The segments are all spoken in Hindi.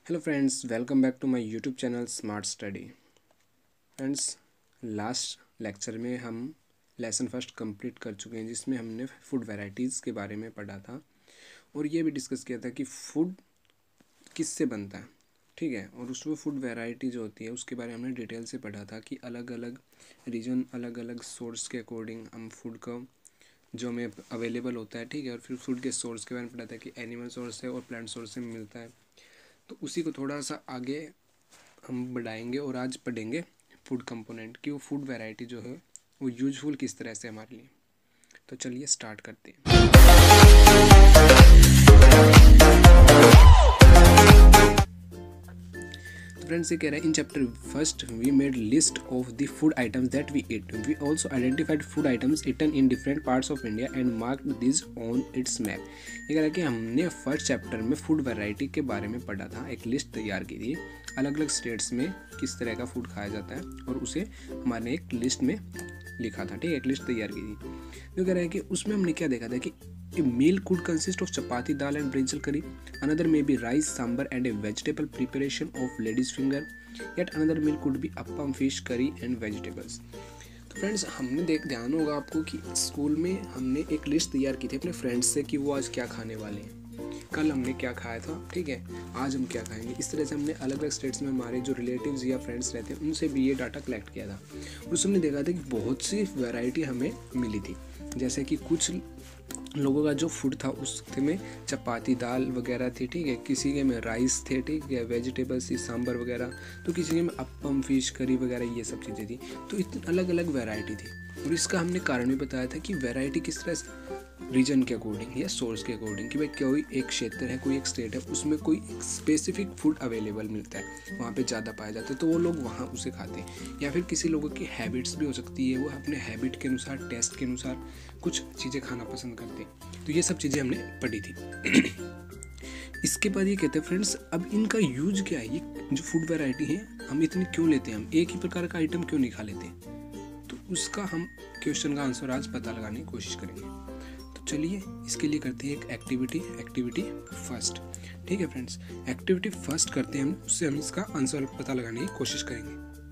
Hello friends, welcome back to my YouTube channel smart study. Friends, last lecture में हम लेसन फर्स्ट कंप्लीट कर चुके हैं, जिसमें हमने फूड वैरायटीज़ के बारे में पढ़ा था और ये भी डिस्कस किया था कि फूड किससे बनता है। ठीक है, और उसमें फूड वैरायटी जो होती है उसके बारे में हमने डिटेल से पढ़ा था कि अलग अलग रीजन, अलग अलग सोर्स के अकॉर्डिंग हम फूड का जो हमें अवेलेबल होता है। ठीक है, और फिर फूड के सोर्स के बारे में पढ़ा था कि एनिमल सोर्स है और प्लांट सोर्स से मिलता है। तो उसी को थोड़ा सा आगे हम बढ़ाएंगे और आज पढ़ेंगे फूड कंपोनेंट की वो फूड वैरायटी जो है वो यूजफुल किस तरह से हमारे लिए। तो चलिए स्टार्ट करते हैं। फ्रेंड्स, ये कह रहा है in chapter first we made list of the food items that we eat. We also identified food items eaten in different parts of India and marked this on its map. ये कह रहा है कि हमने फर्स्ट चैप्टर में फूड वैरायटी के बारे में पढ़ा था, एक लिस्ट तैयार की थी अलग अलग स्टेट्स में किस तरह का फूड खाया जाता है और उसे हमारे एक लिस्ट में लिखा था। ठीक है, एक लिस्ट तैयार की थी। जो कह रहा है कि उसमें हमने क्या देखा था कि A meal could consist of chapati, dal and brinjal curry. Another may be rice, sambar and a vegetable preparation of lady's finger. Yet another meal could be appam, fish curry and vegetables. तो फ्रेंड्स, हमने ध्यान होगा आपको कि स्कूल में हमने एक लिस्ट तैयार की थी अपने फ्रेंड्स से कि वो आज क्या खाने वाले हैं, कल हमने क्या खाया था, ठीक है, आज हम क्या खाएंगे। इस तरह से हमने अलग अलग स्टेट्स में हमारे जो रिलेटिव्स या फ्रेंड्स रहते हैं उनसे भी ये डाटा कलेक्ट किया था। उसमें हमने देखा था कि बहुत सी वैरायटी हमें मिली थी। जैसे कि कुछ लोगों का जो फूड था उसमें चपाती दाल वगैरह थी, ठीक है, किसी के में राइस थे, ठीक है, वेजिटेबल्स थी, सांबर वगैरह, तो किसी के में अप्पम, फिश करी वगैरह ये सब चीज़ें थी। तो इतनी अलग अलग वैरायटी थी और इसका हमने कारण भी बताया था कि वैरायटी किस तरह से रीजन के अकॉर्डिंग या सोर्स के अकॉर्डिंग कि भाई कोई एक क्षेत्र है, कोई एक स्टेट है, उसमें कोई स्पेसिफिक फूड अवेलेबल मिलता है, वहाँ पे ज़्यादा पाया जाता है तो वो लोग वहाँ उसे खाते हैं। या फिर किसी लोगों की हैबिट्स भी हो सकती है, वो अपने हैबिट के अनुसार, टेस्ट के अनुसार कुछ चीज़ें खाना पसंद करते हैं। तो ये सब चीज़ें हमने पढ़ी थी। इसके बाद ये कहते हैं फ्रेंड्स, अब इनका यूज क्या है, ये जो फूड वैरायटी है हम इतनी क्यों लेते हैं, हम एक ही प्रकार का आइटम क्यों नहीं खा लेते। तो उसका हम क्वेश्चन का आंसर आज पता लगाने की कोशिश करेंगे। तो चलिए इसके लिए करते हैं एक एक्टिविटी फर्स्ट। ठीक है फ्रेंड्स, एक्टिविटी फर्स्ट करते हैं हम, उससे हम इसका आंसर पता लगाने की कोशिश करेंगे।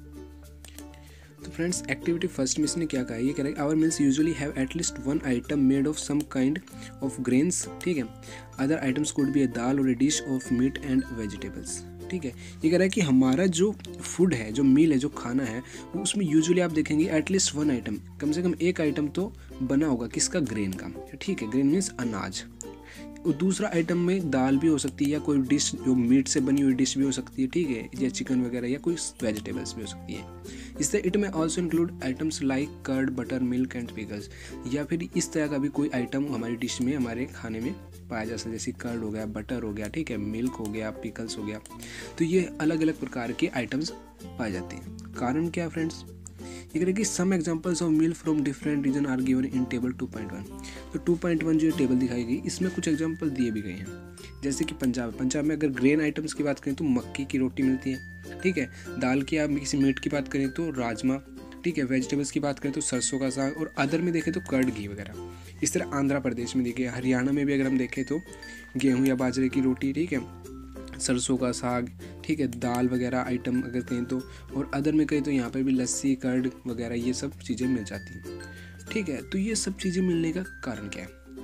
तो फ्रेंड्स, एक्टिविटी फर्स्ट में इसने क्या कहा है, ये कह रहा है our meals usually have at least one item made of some kind of grains. ठीक है, other items could be a dal और a dish of meat and vegetables. ठीक है, ये कह रहा है कि हमारा जो फूड है, जो मील है, जो खाना है, वो उसमें यूजुअली आप देखेंगे एटलीस्ट वन आइटम, कम से कम एक आइटम तो बना होगा किसका, ग्रेन का। ठीक है, ग्रेन मीन्स अनाज। और दूसरा आइटम में दाल भी हो सकती है या कोई डिश जो मीट से बनी हुई डिश भी हो सकती है, ठीक है, या चिकन वगैरह या कोई वेजिटेबल्स भी हो सकती है। इससे इट में also include items like curd, butter, milk and pickles. या फिर इस तरह का भी कोई आइटम हमारी डिश में, हमारे खाने में पाया जा सकता है, जैसे कर्ड हो गया, बटर हो गया, ठीक है, मिल्क हो गया, पिकल्स हो गया। तो ये अलग अलग प्रकार के आइटम्स पाए जाते हैं। कारण क्या फ्रेंड्स, ये कह कि some examples of meal from different region are given in table 2.1। तो 2.1 जो टेबल दिखाई गई इसमें कुछ एग्जांपल दिए भी गए हैं। जैसे कि पंजाब में अगर ग्रेन आइटम्स की बात करें तो मक्की की रोटी मिलती है, ठीक है, दाल की आप किसी मीट की बात करें तो राजमा, ठीक है, वेजिटेबल्स की बात करें तो सरसों का साग, और अदर में देखें तो कर्ड, घी वगैरह। इस तरह आंध्र प्रदेश में देखिए, हरियाणा में भी अगर हम देखें तो गेहूँ या बाजरे की रोटी, ठीक है, सरसों का साग, ठीक है, दाल वगैरह आइटम अगर कहें तो, और अदर में कहें तो यहाँ पर भी लस्सी, कर्ड वगैरह ये सब चीज़ें मिल जाती हैं। ठीक है, तो ये सब चीज़ें मिलने का कारण क्या है,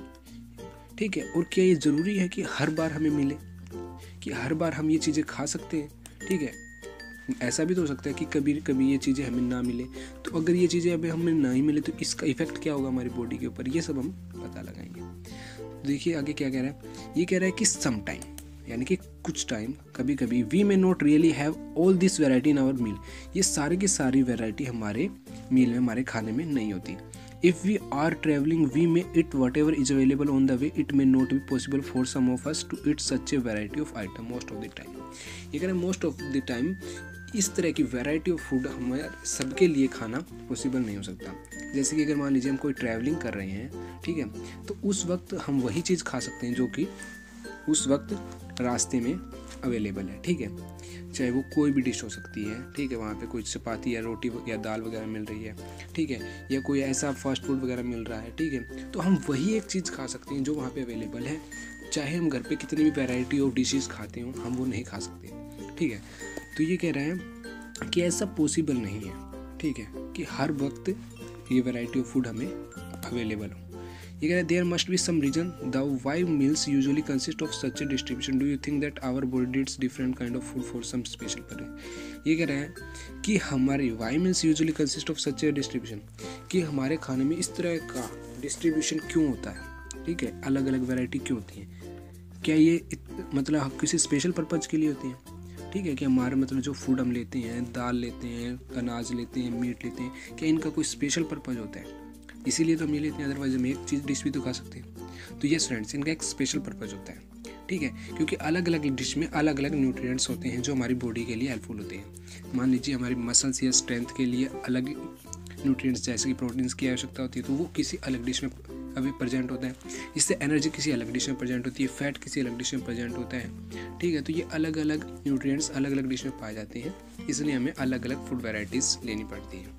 ठीक है, और क्या ये ज़रूरी है कि हर बार हमें मिले, कि हर बार हम ये चीज़ें खा सकते हैं। ठीक है, ऐसा भी तो हो सकता है कि कभी कभी ये चीज़ें हमें ना मिले, तो अगर ये चीज़ें अभी हमें ना ही मिले तो इसका इफेक्ट क्या होगा हमारी बॉडी के ऊपर, ये सब हम पता लगाएंगे। देखिए आगे क्या कह रहा है, ये कह रहा है कि सम टाइम, यानी कि कुछ टाइम, कभी कभी we may not really have all this variety in our meal. ये सारी की सारी वैरायटी हमारे मील में, हमारे खाने में नहीं होती। If we are travelling we may eat whatever is available on the way, it may not be possible for some of us to eat such a variety of item most of the time. ये कह रहे हैं मोस्ट ऑफ द टाइम इस तरह की वैरायटी ऑफ फूड हमारे सबके लिए खाना पॉसिबल नहीं हो सकता। जैसे कि अगर मान लीजिए हम कोई ट्रैवलिंग कर रहे हैं, ठीक है, तो उस वक्त हम वही चीज़ खा सकते हैं जो कि उस वक्त रास्ते में अवेलेबल है। ठीक है, चाहे वो कोई भी डिश हो सकती है, ठीक है, वहाँ पे कोई चपाती या रोटी या दाल वगैरह मिल रही है, ठीक है, या कोई ऐसा फास्ट फूड वगैरह मिल रहा है, ठीक है, तो हम वही एक चीज़ खा सकते हैं जो वहाँ पे अवेलेबल है, चाहे हम घर पे कितनी भी वैरायटी ऑफ डिशेस खाते हो, हम वो नहीं खा सकते, ठीक है। तो ये कह रहे हैं कि ऐसा पॉसिबल नहीं है, ठीक है, कि हर वक्त ये वैरायटी ऑफ फूड हमें अवेलेबल हो। ये कह रहे हैं there must be some reason the why meals usually consist of such a distribution, do you think that our body needs different kind of food for some special purpose. ये कह रहे हैं कि हमारी why meals usually consist of such a distribution, कि हमारे खाने में इस तरह का डिस्ट्रीब्यूशन क्यों होता है, ठीक है, अलग अलग वैरायटी क्यों होती है। क्या ये मतलब किसी स्पेशल पर्पज़ के लिए होती हैं, ठीक है, कि हमारे मतलब जो फूड हम लेते हैं, दाल लेते हैं, अनाज लेते हैं, मीट लेते हैं, क्या इनका कोई स्पेशल पर्पज़ होता है, इसीलिए तो हम ये लेते हैं, अदरवाइज हम एक चीज़ डिश भी तो खा सकते हैं। तो यस फ्रेंड्स, इनका एक स्पेशल पर्पज़ होता है, ठीक है, क्योंकि अलग अलग डिश में अलग अलग न्यूट्रिएंट्स होते हैं जो हमारी बॉडी के लिए हेल्पफुल होते हैं। मान लीजिए हमारी मसल्स या स्ट्रेंथ के लिए अलग न्यूट्रिएंट्स जैसे कि प्रोटीन्स की आवश्यकता होती है, तो वो किसी अलग डिश में अभी प्रेजेंट होता है। इससे एनर्जी किसी अलग डिश में प्रेजेंट होती है, फैट किसी अलग डिश में प्रेजेंट होता है, ठीक है। तो ये अलग अलग न्यूट्रिएंट्स अलग अलग डिश में पाए जाते हैं, इसलिए हमें अलग अलग फूड वैरायटीज़ लेनी पड़ती हैं।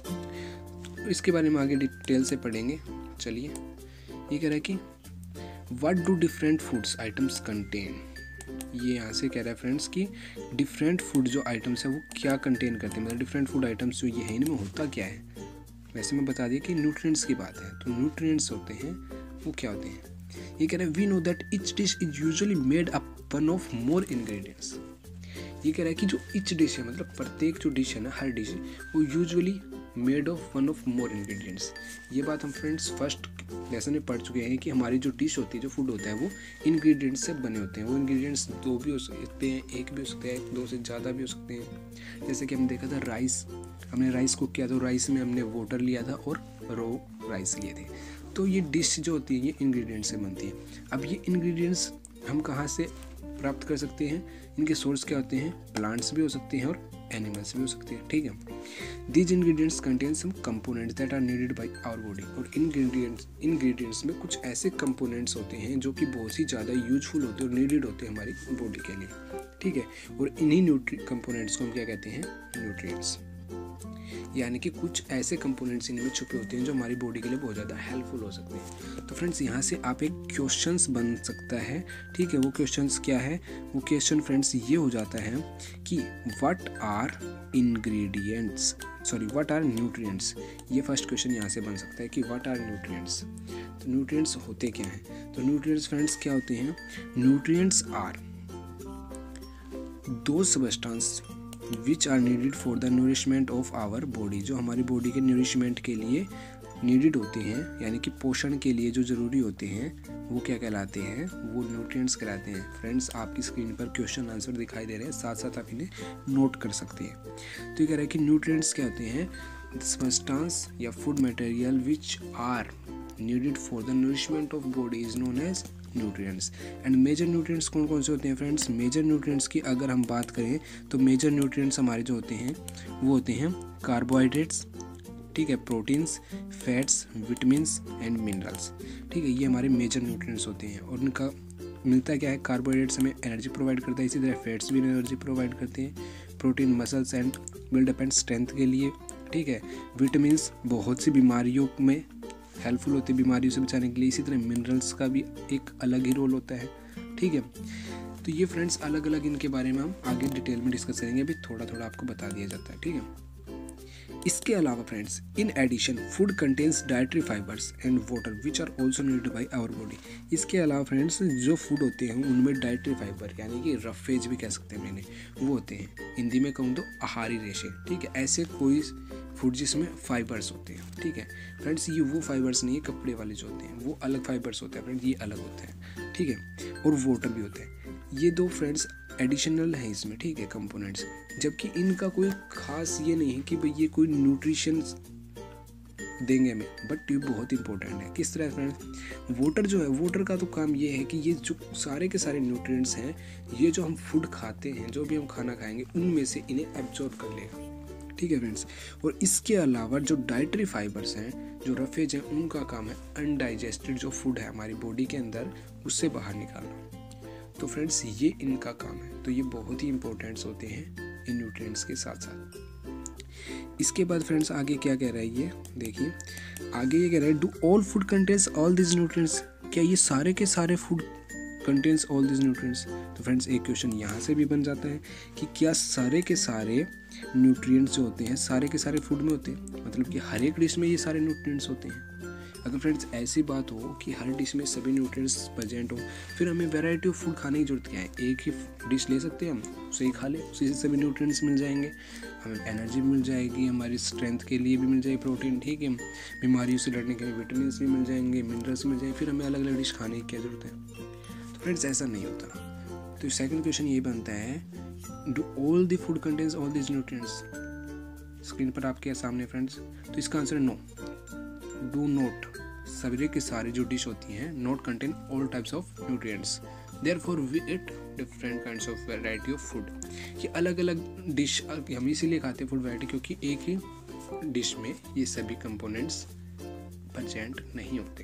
तो इसके बारे में आगे डिटेल से पढ़ेंगे। चलिए, ये कह रहा है कि what do different foods items contain. ये यहाँ से कह रहा है फ्रेंड्स कि डिफरेंट फूड जो आइटम्स है वो क्या कंटेन करते हैं, मतलब डिफरेंट फूड आइटम्स जो ये है इनमें होता क्या है। वैसे मैं बता दिया कि न्यूट्रिएंट्स की बात है, तो न्यूट्रिएंट्स होते हैं वो क्या होते हैं। ये कह रहे हैं we know that each dish is usually made up one of more ingredients. ये कह रहा है कि जो ईच डिश है, मतलब प्रत्येक जो डिश है ना, हर डिश वो usually made of one of more ingredients. ये बात हम फ्रेंड्स फर्स्ट लेसन में पढ़ चुके हैं कि हमारी जो डिश होती है, जो फूड होता है, वो इंग्रेडिएंट्स से बने होते हैं। वो इंग्रेडिएंट्स दो भी हो सकते हैं, एक भी हो सकते हैं, दो से ज़्यादा भी हो सकते हैं। जैसे कि हमने देखा था राइस, हमने राइस कुक किया, तो राइस में हमने वाटर लिया था और रो राइस लिए थे। तो ये डिश जो होती है ये इंग्रेडिएंट्स से बनती है। अब ये इंग्रेडिएंट्स हम कहाँ से प्राप्त कर सकते हैं, इनके सोर्स क्या होते हैं, प्लांट्स भी हो सकते हैं और एनिमल्स भी हो सकते हैं, ठीक है। These ingredients contain some components that are needed by our body. और इंग्रेडिएंट्स में कुछ ऐसे कंपोनेंट्स होते हैं जो कि बहुत ही ज़्यादा यूजफुल होते हैं और नीडेड होते हैं हमारी बॉडी के लिए, ठीक है। और इन्हीं कंपोनेंट्स को हम क्या कहते हैं, न्यूट्रिएंट्स। यानी कि कुछ ऐसे कंपोनेंट्स इनमें छुपे होते हैं जो हमारी बॉडी के लिए बहुत ज़्यादा हेल्पफुल हो सकते हैं। तो फ्रेंड्स यहाँ से आप एक क्वेश्चंस बन सकता है, ठीक है। वो क्वेश्चंस क्या है, वो क्वेश्चन फ्रेंड्स ये हो जाता है कि what are ingredients, sorry what are nutrients. ये फर्स्ट क्वेश्चन यहाँ से बन सकता है कि व्हाट आर न्यूट्रिएंट्स। तो न्यूट्रिएंट्स होते क्या हैं, तो न्यूट्रिएंट्स फ्रेंड्स क्या होते हैं, nutrients are the substance which are needed for the nourishment of our body. जो हमारी बॉडी के नरिशमेंट के लिए नीडेड होते हैं, यानी कि पोषण के लिए जो ज़रूरी होते हैं, वो क्या कहलाते हैं, वो न्यूट्रिएंट्स कहलाते हैं। फ्रेंड्स आपकी स्क्रीन पर क्वेश्चन आंसर दिखाई दे रहे हैं, साथ साथ आप इन्हें नोट कर सकते हैं। तो ये कह रहा है कि न्यूट्रिएंट्स क्या होते हैं, सब्सटेंस या food material which are needed for the nourishment of body is known as nutrients. And major nutrients कौन कौन से होते हैं फ्रेंड्स, मेजर न्यूट्रिएंट्स की अगर हम बात करें तो मेजर न्यूट्रिएंट्स हमारे जो होते हैं वो होते हैं कार्बोहाइड्रेट्स, ठीक है, proteins, fats, vitamins and minerals, ठीक है। ये हमारे मेजर न्यूट्रिएंट्स होते हैं और उनका मिलता क्या है, कार्बोहाइड्रेट्स हमें एनर्जी प्रोवाइड करता है, इसी तरह फैट्स भी एनर्जी प्रोवाइड करते हैं, protein muscles and buildup and strength के लिए, ठीक है। विटामिन्स बहुत सी बीमारियों में हेल्पफुल होते हैं, बीमारियों से बचाने के लिए। इसी तरह मिनरल्स का भी एक अलग ही रोल होता है, ठीक है। तो ये फ्रेंड्स अलग अलग इनके बारे में हम आगे डिटेल में डिस्कस करेंगे, अभी थोड़ा थोड़ा आपको बता दिया जाता है, ठीक है। इसके अलावा friends in addition food contains dietary fibres and water which are also needed by our body. इसके अलावा फ्रेंड्स जो फूड होते हैं उनमें डाइटरी फाइबर यानी कि रफेज भी कह सकते हैं मैंने, वो होते हैं, हिंदी में कहूँ तो आहारी रेशे, ठीक है। ऐसे कोई फूड जिसमें फाइबर्स होते हैं, ठीक है फ्रेंड्स। ये वो फाइबर्स नहीं है कपड़े वाले जो होते हैं, वो अलग फाइबर्स होते हैं फ्रेंड्स, ये अलग होते हैं, ठीक है। और वाटर भी होते हैं, ये दो फ्रेंड्स एडिशनल है इसमें, ठीक है, कंपोनेंट्स। जबकि इनका कोई खास ये नहीं है कि भाई ये कोई न्यूट्रिशन देंगे हमें, बट ये बहुत इंपॉर्टेंट है। किस तरह फ्रेंड्स, वाटर जो है, वाटर का तो काम ये है कि ये जो सारे के सारे न्यूट्रिएंट्स हैं, ये जो हम फूड खाते हैं, जो भी हम खाना खाएंगे, उनमें से इन्हें एब्जॉर्ब कर लेगा, ठीक है फ्रेंड्स। और इसके अलावा जो डाइटरी फाइबर्स हैं, जो रफेज हैं, उनका काम है अनडाइजेस्टेड जो फूड है हमारी बॉडी के अंदर, उससे बाहर निकालना। तो फ्रेंड्स ये इनका काम है, तो ये बहुत ही इंपॉर्टेंट्स होते हैं इन न्यूट्रिएंट्स के साथ साथ। इसके बाद फ्रेंड्स आगे क्या कह रहा है, ये देखिए आगे ये कह रहा है do all food contains all this nutrients. क्या ये सारे के सारे food contains all this nutrients. तो फ्रेंड्स एक क्वेश्चन यहाँ से भी बन जाता है कि क्या सारे के सारे न्यूट्रिएंट्स जो होते हैं सारे के सारे फूड में होते हैं, मतलब कि हर एक डिश में ये सारे न्यूट्रिएंट्स होते हैं। अगर फ्रेंड्स ऐसी बात हो कि हर डिश में सभी न्यूट्रिएंट्स प्रेजेंट हो, फिर हमें वैरायटी ऑफ फूड खाने की जरूरत क्या है। एक ही डिश ले सकते हैं हम, उसे ही खा ले, उसी से सभी न्यूट्रिएंट्स मिल जाएंगे, हमें एनर्जी भी मिल जाएगी, हमारी स्ट्रेंथ के लिए भी मिल जाएगी प्रोटीन, ठीक है, बीमारियों से लड़ने के लिए विटामिन भी मिल जाएंगे, मिनरल्स मिल जाएंगे, फिर हमें अलग अलग डिश खाने की क्या जरूरत है। तो फ्रेंड्स ऐसा नहीं होता। तो सेकंड क्वेश्चन ये बनता है, do all the food contains all this nutrients. Screen पर आपके सामने फ्रेंड्स, तो इसका आंसर है नो, डू नॉट। सभी के सारे जो डिश होती हैं not contain all types of nutrients, therefore we eat different kinds of variety of food. ये अलग अलग डिश हम इसीलिए खाते हैं फूड वैरायटी, क्योंकि एक ही डिश में ये सभी कंपोनेंट्स प्रेजेंट नहीं होते।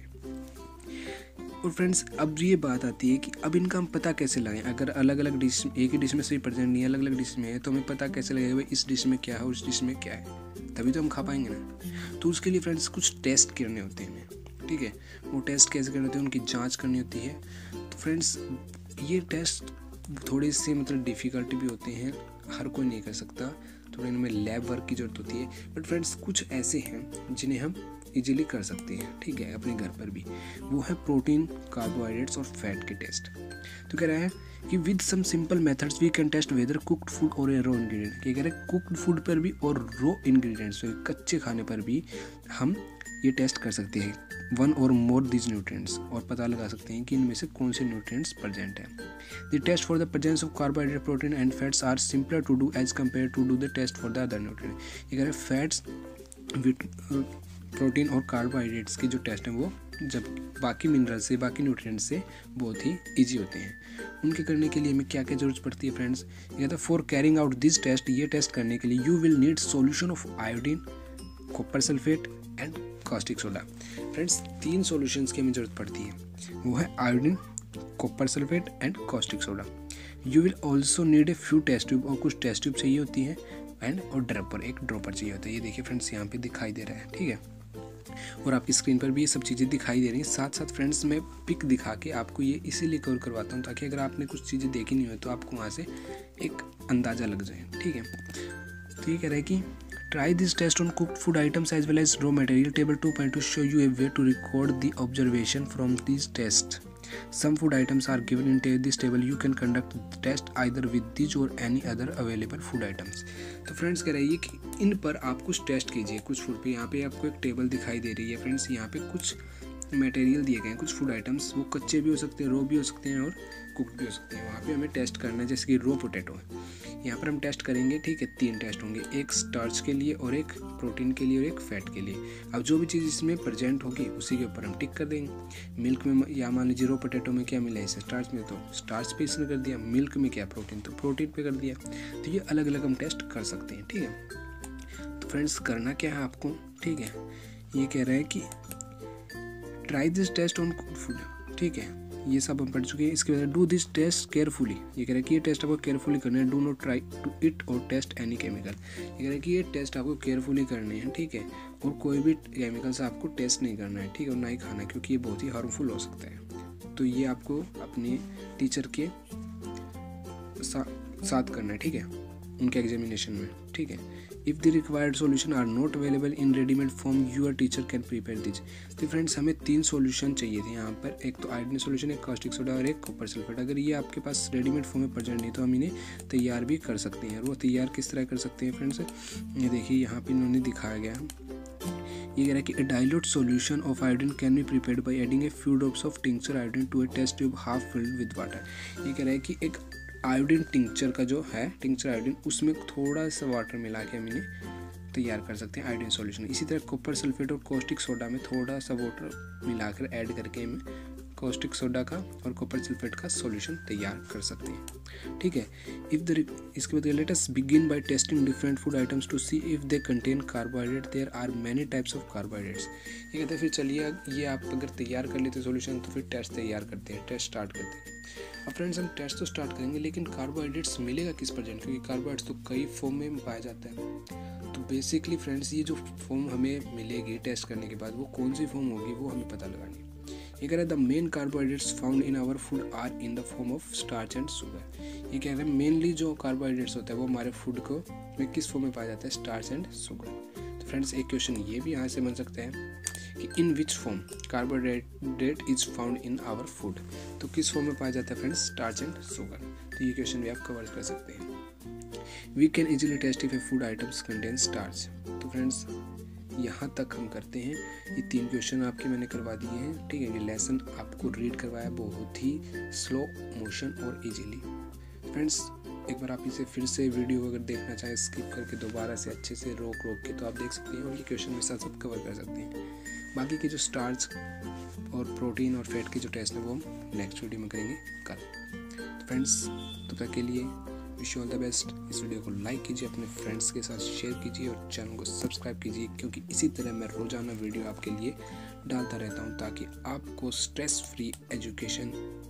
और फ्रेंड्स अब ये बात आती है कि अब इनका हम पता कैसे लगाएं। अगर अलग अलग डिश, एक ही डिश में सभी प्रेजेंट नहीं है, अलग अलग डिश में है, तो हमें पता कैसे लगेगा भाई इस डिश में क्या है और उस डिश में क्या है, तभी तो हम खा पाएंगे ना। तो उसके लिए फ्रेंड्स कुछ टेस्ट करने होते हैं हमें, ठीक है। वो टेस्ट कैसे करने होते हैं, उनकी जांच करनी होती है। तो फ्रेंड्स ये टेस्ट थोड़े से मतलब डिफ़िकल्टी भी होते हैं, हर कोई नहीं कर सकता, थोड़े इनमें लैब वर्क की ज़रूरत होती है। बट फ्रेंड्स कुछ ऐसे हैं जिन्हें हम इजीली कर सकते हैं, ठीक है, अपने घर पर भी। वो है प्रोटीन, कार्बोहाइड्रेट्स और फैट के टेस्ट। तो कह रहा है कि with some simple methods we can test whether cooked food और ए रॉ इंग्रेडिएंट। कह रहे हैं कुक्ड फूड पर भी और रॉ इंग्रेडिएंट्स कच्चे खाने पर भी हम ये टेस्ट कर सकते हैं वन और मोर दिस न्यूट्रिएंट्स, और पता लगा सकते हैं कि इनमें से कौन से न्यूट्रिएंट्स प्रेजेंट हैं। The test for the presence of carbohydrate, protein and fats are simpler to do as compare to do the test for the other nutrient. ये कह रहे हैं फैट्स, प्रोटीन और कार्बोहाइड्रेट्स के जो टेस्ट हैं वो जब बाकी मिनरल से, बाकी न्यूट्रिएंट्स से बहुत ही ईजी होते हैं। उनके करने के लिए हमें क्या क्या जरूरत पड़ती है फ्रेंड्स। ये कहता है for carrying out this test, ये टेस्ट करने के लिए you will need solution of iodine, copper sulphate and caustic soda. Friends 3 solutions की हमें जरूरत पड़ती है, वो है iodine, copper sulphate and caustic soda. You will also need a few test tube, और कुछ टेस्ट ट्यूब चाहिए होती हैं, एंड और ड्रॉपर, एक ड्रॉपर चाहिए होता है। ये देखिए फ्रेंड्स यहाँ पे दिखाई दे रहा है, ठीक है, और आपकी स्क्रीन पर भी ये सब चीज़ें दिखाई दे रही हैं। साथ साथ फ्रेंड्स मैं पिक दिखा के आपको ये इसीलिए कवर करवाता हूँ ताकि अगर आपने कुछ चीज़ें देखी नहीं हो तो आपको वहाँ से एक अंदाज़ा लग जाए, ठीक है। तो ये कह रहा है कि try this test on cooked food items as well as raw material. Table 2.2 show you a way to record the observation from these tests. Some food items are given in this table. You can conduct the test either with these or any other available food items. तो फ्रेंड्स कह रही है कि इन पर आप कुछ टेस्ट कीजिए कुछ फूड पे। यहाँ पे आपको एक टेबल दिखाई दे रही है फ्रेंड्स, यहाँ पे कुछ मटेरियल दिए गए हैं, कुछ फूड आइटम्स, वो कच्चे भी हो सकते हैं, रो भी हो सकते हैं और कुक्ड भी हो सकते हैं। वहाँ पे हमें टेस्ट करना है, जैसे कि रो पोटैटो है, यहाँ पर हम टेस्ट करेंगे, ठीक है। 3 टेस्ट होंगे, एक स्टार्च के लिए और एक प्रोटीन के लिए और एक फैट के लिए। अब जो भी चीज़ इसमें प्रेजेंट होगी उसी के ऊपर हम टिक कर देंगे। मिल्क में या मान लीजिए रो पोटैटो में क्या मिला है इसे, स्टार्च में, तो स्टार्च पे इसने कर दिया, मिल्क में क्या प्रोटीन, तो प्रोटीन पे कर दिया। तो ये अलग अलग हम टेस्ट कर सकते हैं, ठीक है। तो फ्रेंड्स करना क्या है आपको, ठीक है, ये कह रहा है कि try this test on cooked food, ठीक है, ये सब हम पढ़ चुके हैं। इसके बाद डू दिस टेस्ट केयरफुली, ये कह रहा है कि ये टेस्ट आपको केयरफुली करना है। Do not try to eat और टेस्ट एनी केमिकल, ये कह रहा है कि ये टेस्ट आपको केयरफुली करने हैं, ठीक है, और कोई भी केमिकल से आपको टेस्ट नहीं करना है, ठीक है, और ना ही खाना है, क्योंकि ये बहुत ही हार्मफुल हो सकता है। तो ये आपको अपने टीचर के साथ करना है, ठीक है, उनके एग्जामिनेशन में, ठीक है। If the required solution are not available in readymade form, your teacher can prepare this. तो फ्रेंड्स हमें 3 सॉल्यूशन चाहिए थे यहाँ पर, एक तो आयोडीन सॉल्यूशन, एक कास्टिक सोडा और एक कॉपर सल्फेट। अगर ये आपके पास रेडीमेड फॉर्म में प्रेजेंट नहीं तो हम इन्हें तैयार भी कर सकते हैं। और वो तैयार किस तरह कर सकते हैं फ्रेंड्स, ये देखिए यहाँ पर इन्होंने दिखाया गया। ये कह रहा है कि a dilute solution of iodine can be prepared by adding a few drops of tincture iodine to a test tube half filled with water। ये कह रहा है कि एक आयोडीन टिंक्चर का जो है, टिंक्चर आयोडीन, उसमें थोड़ा सा वाटर मिला के हम इन्हें तैयार कर सकते हैं आयोडीन सॉल्यूशन। इसी तरह कॉपर सल्फेट और कॉस्टिक सोडा में थोड़ा सा वाटर मिलाकर ऐड करके हमें कॉस्टिक सोडा का और कॉपर सल्फेट का सॉल्यूशन तैयार कर सकते हैं, ठीक है। इसके बाद let us begin by testing different food items to see if they contain carbohydrate, there are many types of carbohydrates. ये कहते हैं फिर चलिए ये आप अगर तैयार कर लेते सॉल्यूशन तो फिर टेस्ट तैयार करते हैं, टेस्ट स्टार्ट करते हैं। अब फ्रेंड्स हम टेस्ट तो स्टार्ट करेंगे, लेकिन कार्बोहाइड्रेट्स मिलेगा किस प्रेजेंट, क्योंकि कार्बोहाइड्रेट्स तो कई फॉर्म में पाया जाता है। तो बेसिकली फ्रेंड्स ये जो फॉर्म हमें मिलेगी टेस्ट करने के बाद, वो कौन सी फॉर्म होगी वो हमें पता लगानी है। ये कह रहा है the main carbohydrates found in our food are in the form of starch and sugar. ये कह रहे हैं मेनली जो कार्बोहाइड्रेट्स होता है वो हमारे फूड को में किस फॉर्म में पाया जाता है, स्टार्च एंड शुगर। तो फ्रेंड्स एक क्वेश्चन ये भी यहाँ से बन सकते हैं कि in which form carbohydrate is found in our food. तो किस फॉर्म में पाया जाता है फ्रेंड्स, स्टार्च एंड शुगर। तो ये क्वेश्चन भी आप कवर कर सकते हैं। We can easily test if a food items contain starch. तो फ्रेंड्स यहाँ तक हम करते हैं। ये 3 क्वेश्चन आपके मैंने करवा दिए हैं, ठीक है। ये लेसन आपको रीड करवाया बहुत ही स्लो मोशन और इजीली। फ्रेंड्स एक बार आप इसे फिर से वीडियो अगर देखना चाहें स्किप करके दोबारा से अच्छे से रोक के तो आप देख सकते हैं और ये क्वेश्चन में साथ साथ कवर कर सकते हैं। बाकी के जो स्टार्च और प्रोटीन और फैट के जो टेस्ट है वो हम नेक्स्ट वीडियो में करेंगे कल। तो फ्रेंड्स तब तक के लिए wish you all the best. इस वीडियो को लाइक कीजिए, अपने फ्रेंड्स के साथ शेयर कीजिए और चैनल को सब्सक्राइब कीजिए, क्योंकि इसी तरह मैं रोज़ाना वीडियो आपके लिए डालता रहता हूँ ताकि आपको स्ट्रेस फ्री एजुकेशन